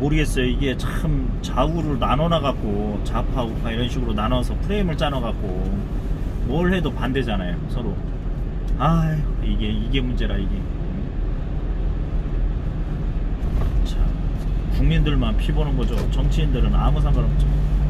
모르겠어요. 이게 참 좌우를 나눠놔 갖고 좌파 우파 이런 식으로 나눠서 프레임을 짜놔 갖고 뭘 해도 반대잖아요 서로. 아휴 이게 문제라 이게. 자, 국민들만 피보는 거죠. 정치인들은 아무 상관없죠.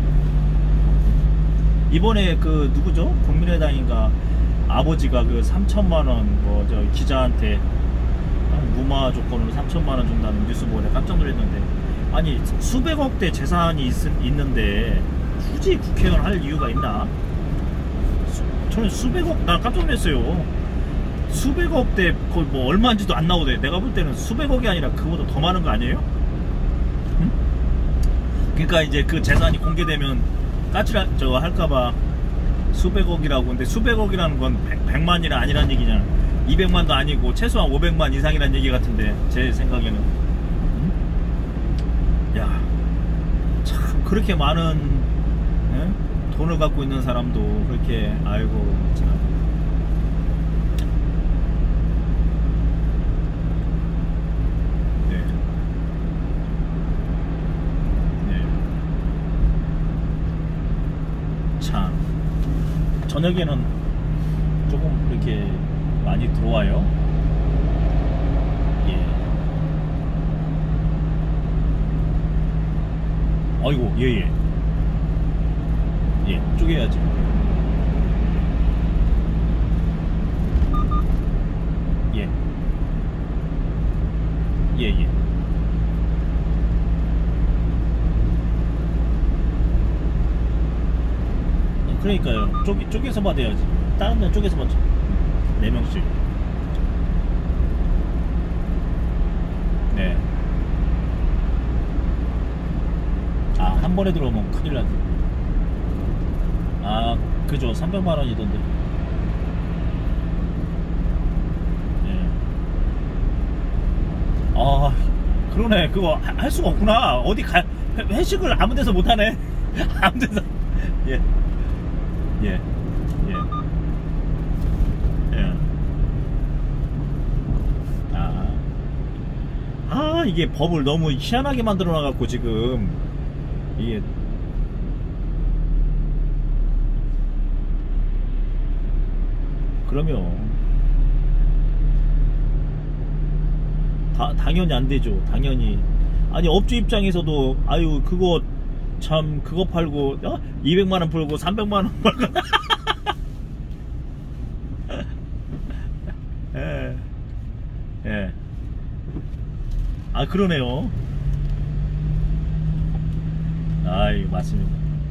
이번에 그 누구죠? 국민의당인가 아버지가 그 3천만원 뭐 저 기자한테 무마 조건으로 3천만원 준다는 뉴스 보고 내가 깜짝 놀랐는데, 아니 수백억대 재산이 있는데 굳이 국회의원 할 이유가 있나? 저는 수백억, 나 깜짝 놀랐어요. 수백억대 거의 뭐 얼마인지도 안 나오대. 내가 볼 때는 수백억이 아니라 그거보다 더 많은 거 아니에요? 응? 그러니까 이제 그 재산이 공개되면 까칠하 저거 할까봐 수백억이라고. 근데 수백억이라는 건 100만이라 아니란 얘기잖아. 200만도 아니고 최소한 500만 이상이란 얘기 같은데 제 생각에는. 야, 참 그렇게 많은 돈을 갖고 있는 사람도 그렇게, 아이고 참. 네. 네. 참 저녁에는 조금 이렇게 많이 들어와요. 예. 아이고, 예예. 예, 쪼개야지. 예. 예예. 그러니까요. 쪼개서 받아야지. 다른 데는 쪼개서 받죠. 4명씩. 네. 아, 한 번에 들어오면 큰일 나지. 아, 그죠. 300만원이던데. 네. 아, 그러네. 그거 할 수가 없구나. 어디 회식을 아무 데서 못하네. 아무 데서. 예. 예. 예. 예. 이게 법을 너무 희한하게 만들어 놔갖고 지금 이게 그러면 당연히 안 되죠. 당연히. 아니 업주 입장에서도 아유 그거 참 그거 팔고 200만원 벌고 300만원 벌고 예. 예. 아 그러네요. 아이 맞습니다.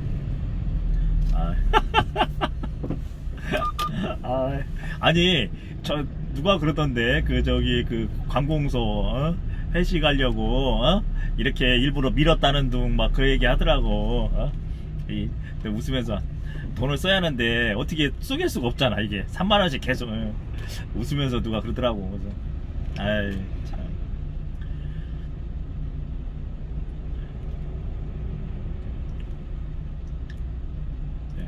아니 저 누가 그러던데 그 저기 그 관공서 회식하려고 이렇게 일부러 밀었다는 둥 막 그 얘기 하더라고. 웃으면서 돈을 써야 하는데 어떻게 쪼갤 수가 없잖아. 이게 3만원씩 계속 웃으면서 누가 그러더라고. 그래서 아이 참. 네.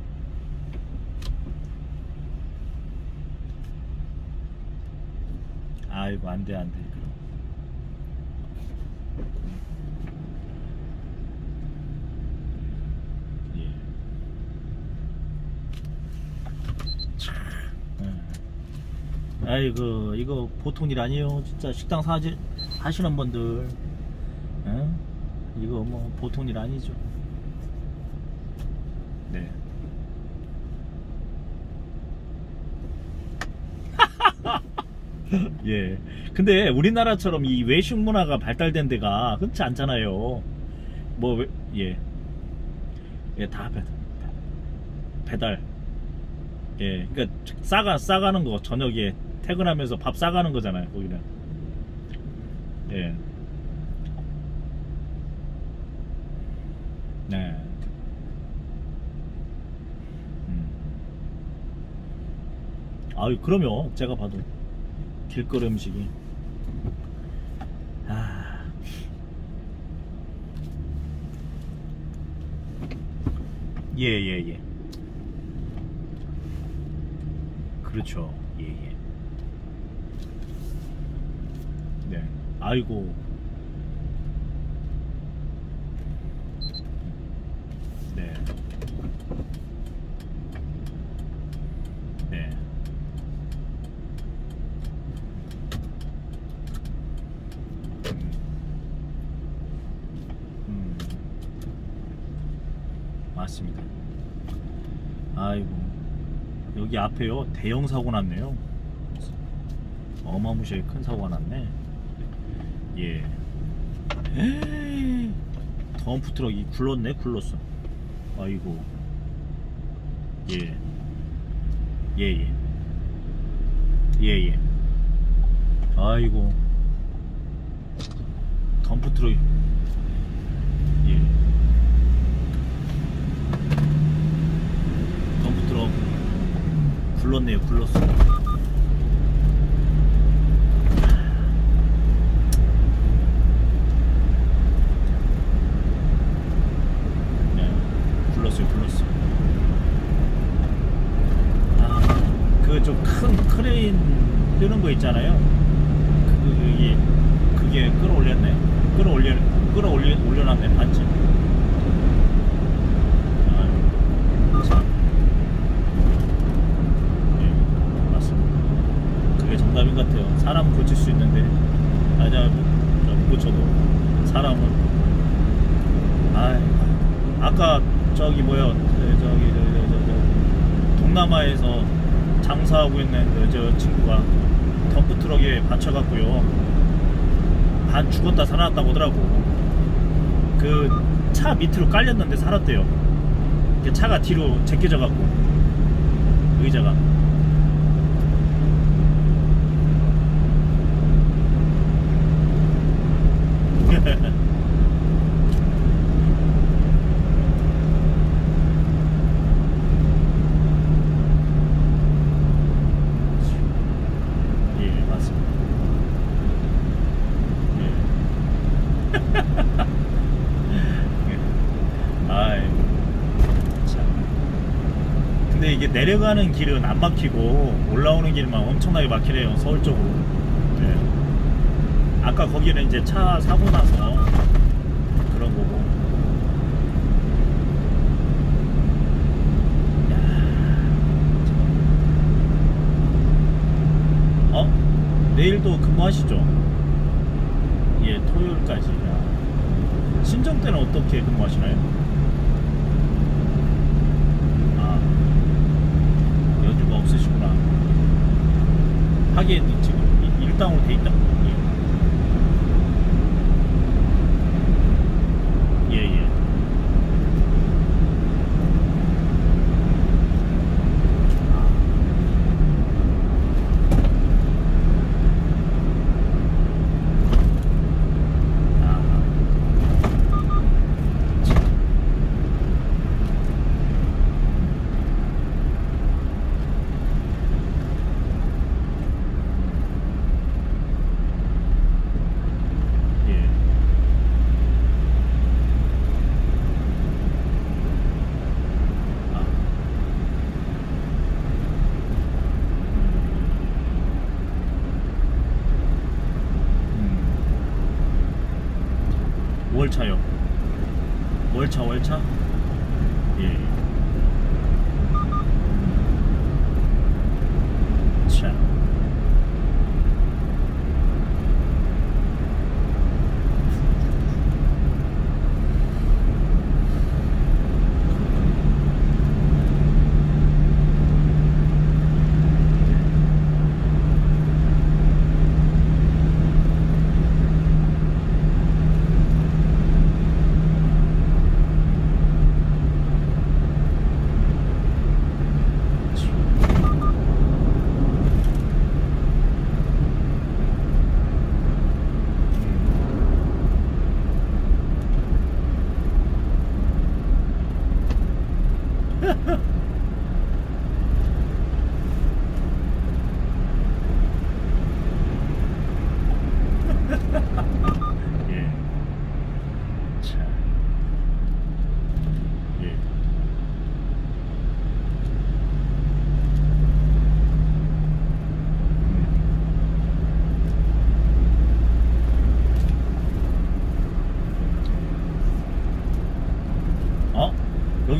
아이고 안돼 안돼. 아이고 이거 보통 일 아니에요. 진짜 식당 하시는 분들 이거 뭐 보통 일 아니죠. 네. 예. 근데 우리나라처럼 이 외식 문화가 발달된 데가 그렇지 않잖아요. 뭐 예. 예, 다 배달. 예, 그러니까 싸가는 거. 저녁에 퇴근하면서 밥 싸가는 거잖아요, 거기는. 예. 네. 아유, 그러면 제가 봐도 길거리 음식이 예. 그렇죠. 예. 네. 아이고. 네. 네. 맞습니다. 아이고, 여기 앞에요 대형 사고 났네요. 어마무시하게 큰 사고가 났네. 예. 에이, 덤프 트럭이 굴렀네. 굴렀어. 아이고. 예. 예예. 예예. 아이고. 덤프 트럭이. 예. 덤프 트럭 굴렀네요. 굴렀어. 굴렀어. 아, 그 좀 큰 크레인 뜨는 거 있잖아요. 그게 올려놨네 반쯤. 아유, 참. 네, 맞습니다. 그게 정답인 것 같아요. 사람은 고칠 수 있는데, 못 고쳐도 사람은. 아까 저기 뭐야, 동남아에서 장사하고 있는 저 친구가 덤프 트럭에 받쳐갖고요, 반 죽었다 살아났다고 하더라고. 그 차 밑으로 깔렸는데 살았대요. 차가 뒤로 제껴져갖고 의자가. 예, 맞습니다. 아이, 참. 근데 이게 내려가는 길은 안 막히고 올라오는 길만 엄청나게 막히네요. 서울 쪽으로. 네. 아까 거기는 이제 차 사고 나서 그런 거고. 내일도 근무하시죠? 예, 토요일까지. 신정 때는 어떻게 근무하시나요? 연휴가 없으시구나. 하긴 지금 일당으로 돼 있다. 예. 예. 월차요. 월차? 예. 차.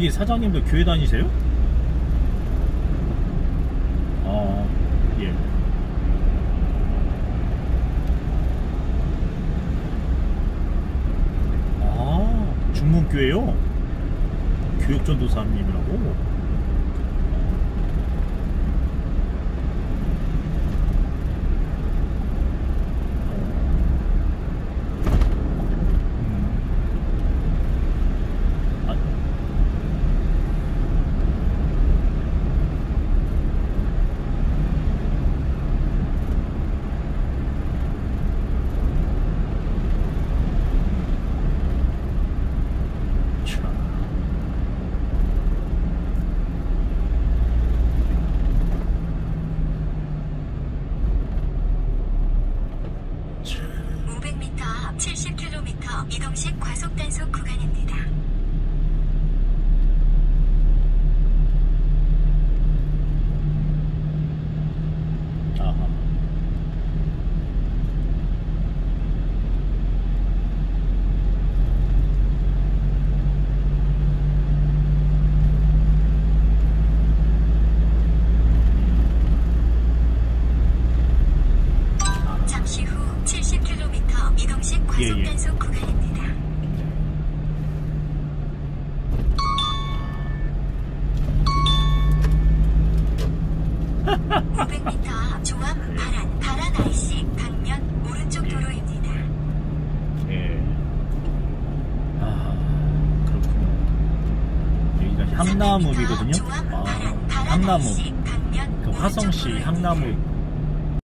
여기 사장님도 교회 다니세요? 예. 중문교회요? 교육전도사님이라고? 이동식 과속단속 구간입니다. 아하. 잠시 후 70km 이동식 과속단속 구간입니다. 500m 앞 조암 파란 IC 방면 오른쪽 도로입니다. 예. 아, 그렇군요. 여기가 향나무이거든요. 향나무. 그 화성시 향나무